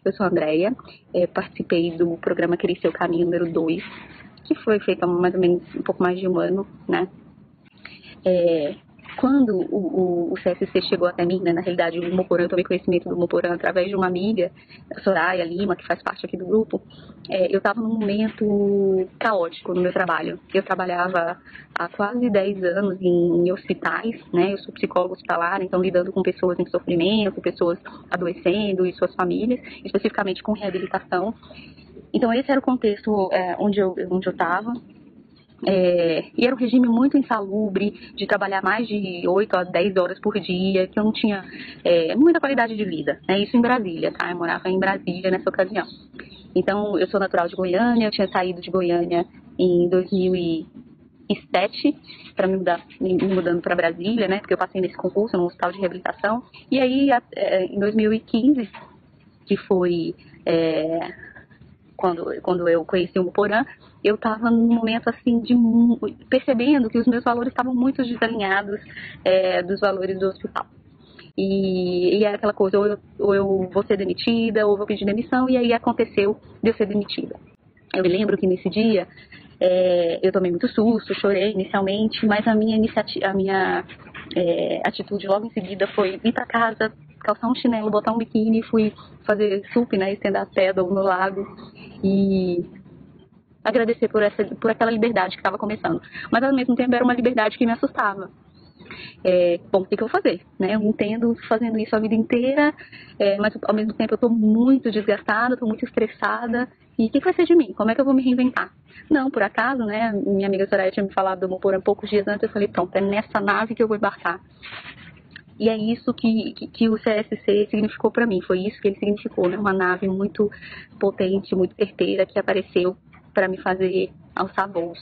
eu sou a Andréia, participei do programa Crie Seu Caminho número 2, que foi feito há mais ou menos um pouco mais de um ano, né? Quando o CSC chegou até mim, né, na realidade o Moporã, eu tomei conhecimento do Moporã através de uma amiga, Soraya Lima, que faz parte aqui do grupo. Eu estava num momento caótico no meu trabalho. Eu trabalhava há quase 10 anos em hospitais, né? Eu sou psicóloga hospitalar, então lidando com pessoas em sofrimento, pessoas adoecendo e suas famílias, especificamente com reabilitação. Então esse era o contexto onde eu estava. E era um regime muito insalubre, de trabalhar mais de 8 a 10 horas por dia, que eu não tinha muita qualidade de vida, né? Isso em Brasília, tá? Eu morava em Brasília nessa ocasião. Então, eu sou natural de Goiânia, eu tinha saído de Goiânia em 2007 para me mudando para Brasília, né? Porque eu passei nesse concurso no hospital de reabilitação. E aí, em 2015, que foi quando eu conheci o Moporã, eu estava num momento assim percebendo que os meus valores estavam muito desalinhados dos valores do hospital. E era aquela coisa, ou eu vou ser demitida, ou vou pedir demissão, e aí aconteceu de eu ser demitida. Eu me lembro que nesse dia eu tomei muito susto, chorei inicialmente, mas a minha atitude logo em seguida foi ir para casa, calçar um chinelo, botar um biquíni e fui fazer sup, né, estender a pedra no lago e agradecer por aquela liberdade que estava começando. Mas ao mesmo tempo era uma liberdade que me assustava. Bom, o que eu vou fazer? Né? Eu entendo fazendo isso a vida inteira, mas ao mesmo tempo eu estou muito desgastada, estou muito estressada. E o que vai ser de mim? Como é que eu vou me reinventar? Não, por acaso, né? Minha amiga Soraya tinha me falado do Moporã poucos dias antes. Eu falei, pronto, é nessa nave que eu vou embarcar. E é isso que o CSC significou para mim. Foi isso que ele significou, né? Uma nave muito potente, muito certeira, que apareceu para me fazer alçar voos.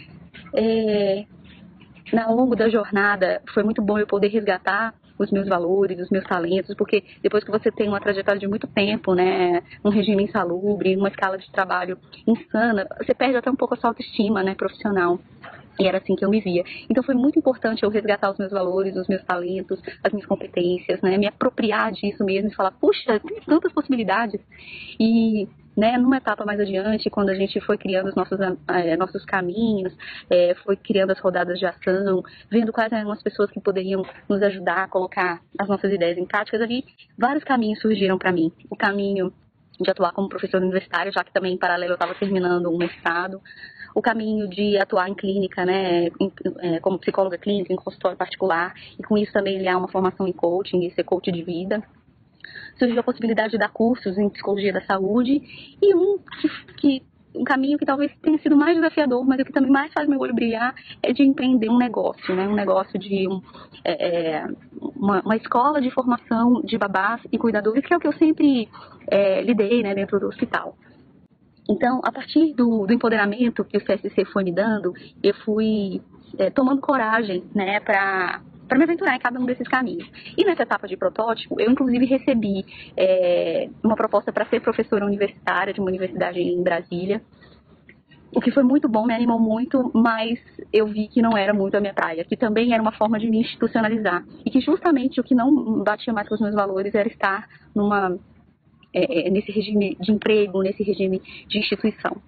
Ao longo da jornada, foi muito bom eu poder resgatar os meus valores, os meus talentos, porque depois que você tem uma trajetória de muito tempo, né, um regime insalubre, uma escala de trabalho insana, você perde até um pouco a sua autoestima, né, profissional. E era assim que eu me via. Então foi muito importante eu resgatar os meus valores, os meus talentos, as minhas competências, né? Me apropriar disso mesmo e falar, puxa, tem tantas possibilidades. E, né, numa etapa mais adiante, quando a gente foi criando os nossos caminhos, foi criando as rodadas de ação, vendo quais eram as pessoas que poderiam nos ajudar a colocar as nossas ideias em práticas, ali vários caminhos surgiram para mim. O caminho de atuar como professora universitária, já que também em paralelo eu estava terminando um mestrado. O caminho de atuar em clínica, né, como psicóloga clínica, em consultório particular, e com isso também aliar uma formação em coaching e ser coach de vida. Surgiu a possibilidade de dar cursos em psicologia da saúde, e um caminho que talvez tenha sido mais desafiador, mas o que também mais faz meu olho brilhar é de empreender um negócio, né? Um negócio de uma escola de formação de babás e cuidadores, que é o que eu sempre lidei, né, dentro do hospital. Então, a partir do empoderamento que o CSC foi me dando, eu fui tomando coragem, né, para me aventurar em cada um desses caminhos. E nessa etapa de protótipo, eu inclusive recebi uma proposta para ser professora universitária de uma universidade em Brasília, o que foi muito bom, me animou muito, mas eu vi que não era muito a minha praia, que também era uma forma de me institucionalizar, e que justamente o que não batia mais com os meus valores era estar nesse regime de emprego, nesse regime de instituição.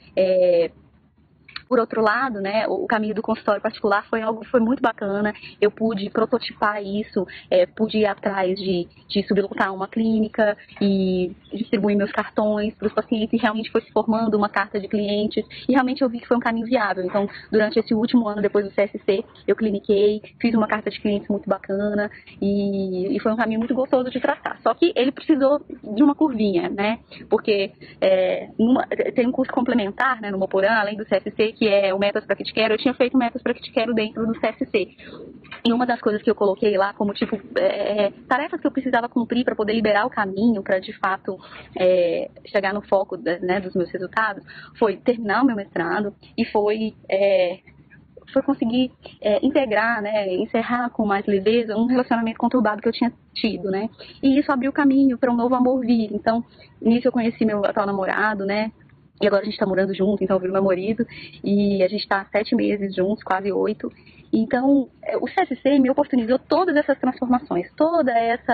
Por outro lado, né, o caminho do consultório particular foi muito bacana. Eu pude prototipar isso, pude ir atrás de sublocar uma clínica e distribuir meus cartões para os pacientes, e realmente foi se formando uma carta de clientes, e realmente eu vi que foi um caminho viável. Então, durante esse último ano, depois do CSC, eu cliniquei, fiz uma carta de clientes muito bacana, e foi um caminho muito gostoso de traçar. Só que ele precisou de uma curvinha, né, porque tem um curso complementar, né, no Moporã, além do CSC, que é o Metas para Que Te Quero. Eu tinha feito Metas para Que Te Quero dentro do CSC. E uma das coisas que eu coloquei lá como, tarefas que eu precisava cumprir para poder liberar o caminho, para, de fato, chegar no foco, né, dos meus resultados, foi terminar o meu mestrado e foi conseguir integrar, né, encerrar com mais leveza um relacionamento conturbado que eu tinha tido, né? E isso abriu o caminho para um novo amor vir. Então, nisso eu conheci meu atual namorado, né? E agora a gente tá morando junto, então virou meu marido. E a gente tá há 7 meses juntos, quase 8. Então, o CSC me oportunizou todas essas transformações, toda essa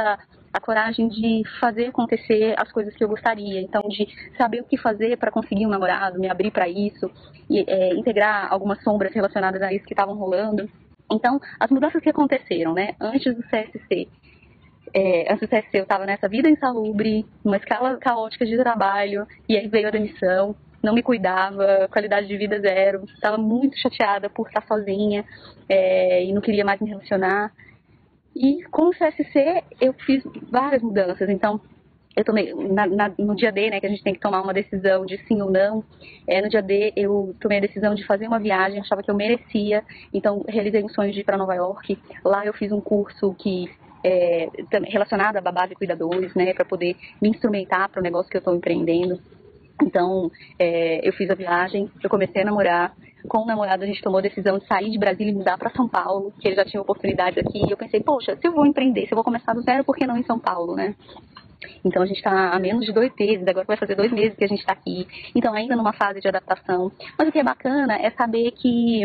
a coragem de fazer acontecer as coisas que eu gostaria. Então, de saber o que fazer para conseguir um namorado, me abrir para isso, e integrar algumas sombras relacionadas a isso que estavam rolando. Então, as mudanças que aconteceram, né, antes do CSC, antes do CSC eu estava nessa vida insalubre, numa escala caótica de trabalho, e aí veio a demissão, não me cuidava, qualidade de vida zero, estava muito chateada por estar sozinha e não queria mais me relacionar. E com o CSC eu fiz várias mudanças, então eu tomei, no dia D, né, que a gente tem que tomar uma decisão de sim ou não, no dia D eu tomei a decisão de fazer uma viagem, achava que eu merecia, então realizei um sonho de ir para Nova York. Lá eu fiz um curso que relacionado a babás e cuidadores, né, para poder me instrumentar para o negócio que eu estou empreendendo. Então, eu fiz a viagem, eu comecei a namorar. Com o namorado, a gente tomou a decisão de sair de Brasília e mudar para São Paulo, que ele já tinha oportunidades aqui. E eu pensei, poxa, se eu vou empreender, se eu vou começar do zero, por que não em São Paulo, né? Então, a gente está há menos de 2 meses, agora vai fazer 2 meses que a gente está aqui. Então, ainda numa fase de adaptação. Mas o que é bacana é saber que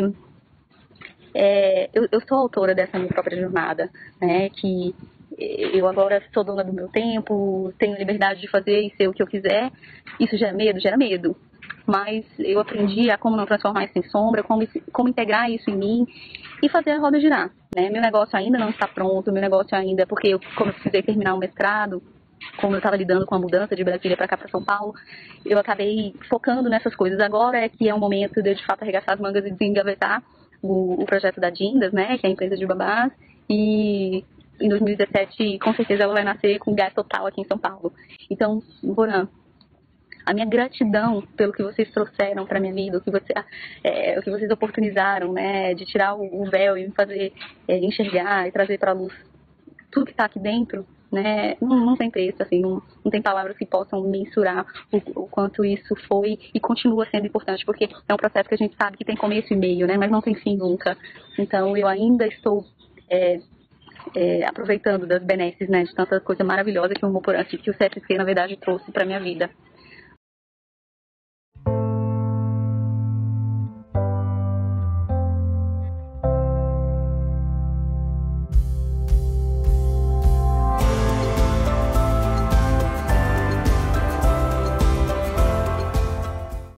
eu sou autora dessa minha própria jornada, né? Que eu agora sou dona do meu tempo, tenho liberdade de fazer e ser o que eu quiser. Isso gera medo? Gera medo. Mas eu aprendi a como não transformar isso em sombra, como integrar isso em mim e fazer a roda girar, né? Meu negócio ainda não está pronto, meu negócio ainda, porque como eu precisei terminar o mestrado, como eu estava lidando com a mudança de Brasília para cá, para São Paulo, eu acabei focando nessas coisas. Agora é que é o momento de fato arregaçar as mangas e desengavetar o projeto da Dindas, né, que é a empresa de babás, e em 2017 com certeza ela vai nascer com gás total aqui em São Paulo. Então, Boran, a minha gratidão pelo que vocês trouxeram para minha vida, o que vocês oportunizaram, né, de tirar o véu e me fazer enxergar e trazer para a luz tudo que está aqui dentro, né, não tem preço, assim, não tem palavras que possam mensurar o quanto isso foi e continua sendo importante, porque é um processo que a gente sabe que tem começo e meio, né, mas não tem fim nunca. Então, eu ainda estou aproveitando das benesses, né, de tanta coisa maravilhosa que o CSC, na verdade, trouxe para minha vida.